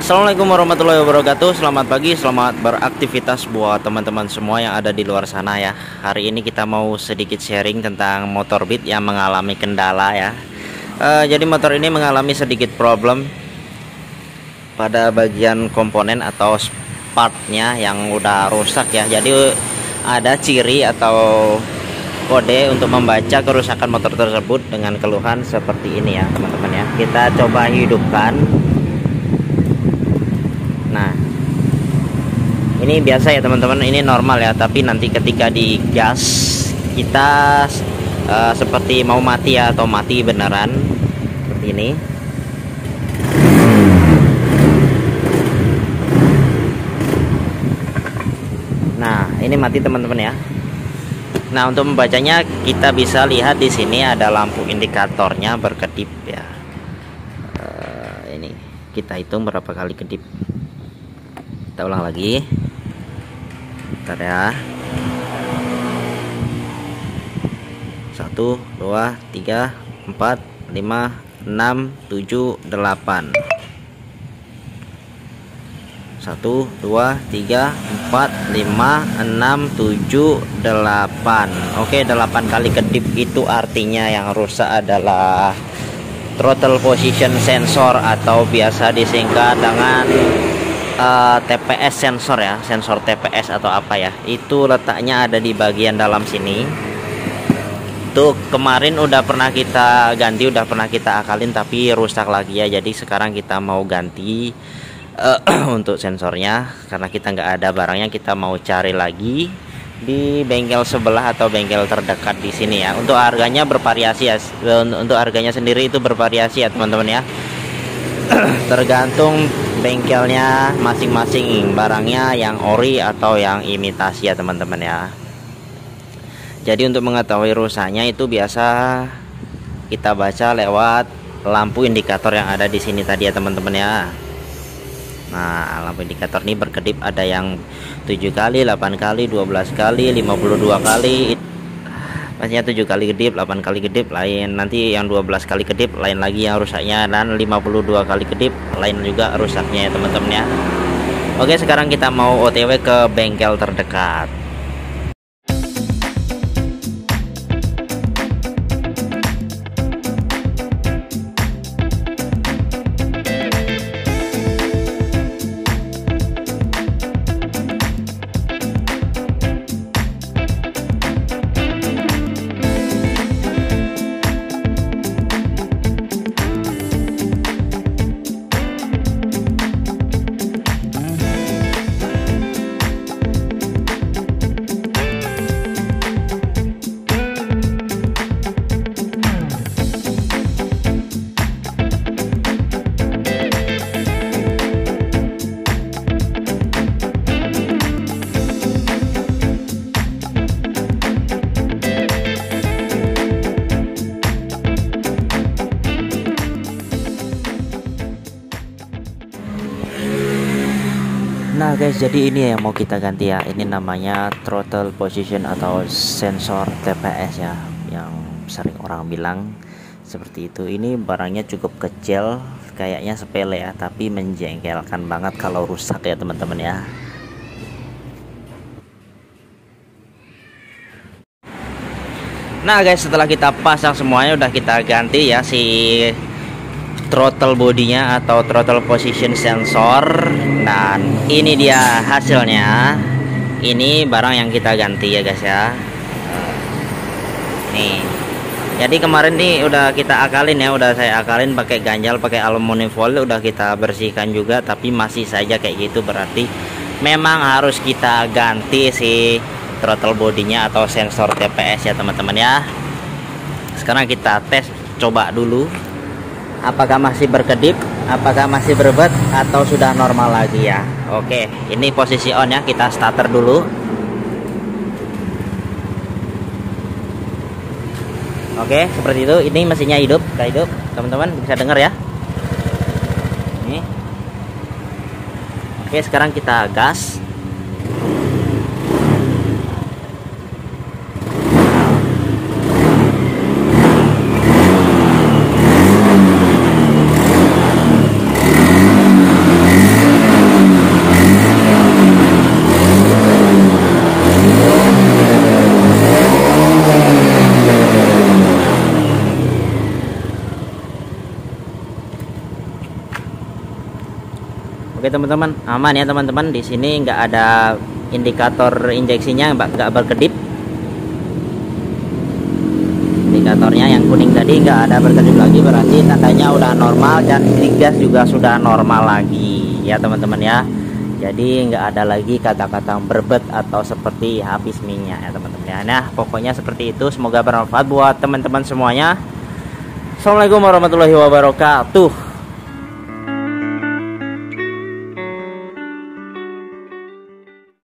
Assalamualaikum warahmatullahi wabarakatuh. Selamat pagi, selamat beraktivitas buat teman-teman semua yang ada di luar sana ya. Hari ini kita mau sedikit sharing tentang motor Beat yang mengalami kendala ya. Jadi motor ini mengalami sedikit problem pada bagian komponen atau partnya yang udah rusak ya. Jadi ada ciri atau kode untuk membaca kerusakan motor tersebut dengan keluhan seperti ini ya teman-teman ya. Kita coba hidupkan. Nah, ini biasa ya teman-teman, ini normal ya, tapi nanti ketika digas kita seperti mau mati ya, atau mati beneran seperti ini. Nah, ini mati teman-teman ya. Nah, untuk membacanya kita bisa lihat di sini ada lampu indikatornya berkedip ya. Ini kita hitung berapa kali kedip. Kita ulang lagi. Bentar ya. 1, 2, 3, 4, 5, 6, 7, 8. 1, 2, 3, 4, 5, 6, 7, 8. Oke, 8 kali kedip itu artinya yang rusak adalah throttle position sensor atau biasa disingkat dengan TPS sensor ya, sensor TPS atau apa ya, itu letaknya ada di bagian dalam sini. Tuh kemarin udah pernah kita ganti, udah pernah kita akalin tapi rusak lagi ya. Jadi sekarang kita mau ganti untuk sensornya karena kita nggak ada barangnya. Kita mau cari lagi di bengkel sebelah atau bengkel terdekat di sini ya. Untuk harganya bervariasi ya, untuk harganya sendiri itu bervariasi ya teman-teman ya. Tergantung bengkelnya masing-masing, barangnya yang ori atau yang imitasi ya teman-teman ya. Jadi untuk mengetahui rusaknya itu biasa kita baca lewat lampu indikator yang ada di sini tadi ya teman-teman ya. Nah, lampu indikator ini berkedip, ada yang 7 kali, 8 kali, 12 kali, 52 kali. Pastinya 7 kali kedip, 8 kali kedip lain, nanti yang 12 kali kedip lain lagi yang rusaknya, dan 52 kali kedip lain juga rusaknya ya teman-teman ya. Oke, sekarang kita mau OTW ke bengkel terdekat. Nah guys, jadi ini yang mau kita ganti ya. Ini namanya throttle position atau sensor TPS ya, yang sering orang bilang seperti itu. Ini barangnya cukup kecil, kayaknya sepele ya, tapi menjengkelkan banget kalau rusak ya teman-teman ya. Nah guys, setelah kita pasang semuanya, udah kita ganti ya si throttle bodinya atau throttle position sensor, dan ini dia hasilnya. Ini barang yang kita ganti ya guys ya. Nih, jadi kemarin nih udah kita akalin ya, udah saya akalin pakai ganjal, pakai aluminium foil, udah kita bersihkan juga, tapi masih saja kayak gitu. Berarti memang harus kita ganti si throttle bodinya atau sensor TPS ya teman-teman ya. Sekarang kita tes coba dulu, apakah masih berkedip, apakah masih berbet, atau sudah normal lagi ya. Oke, ini posisi on ya, kita starter dulu. Oke, seperti itu. Ini mesinnya hidup, hidup teman-teman, bisa dengar ya. Ini. Oke, sekarang kita gas. Oke teman-teman, aman ya teman-teman. Di sini nggak ada indikator injeksinya, nggak berkedip. Indikatornya yang kuning tadi nggak ada berkedip lagi, berarti tandanya udah normal, dan ini gas juga sudah normal lagi ya teman-teman ya. Jadi nggak ada lagi kata-kata berbet atau seperti habis minyak ya teman-teman ya. Nah pokoknya seperti itu, semoga bermanfaat buat teman-teman semuanya. Assalamualaikum warahmatullahi wabarakatuh.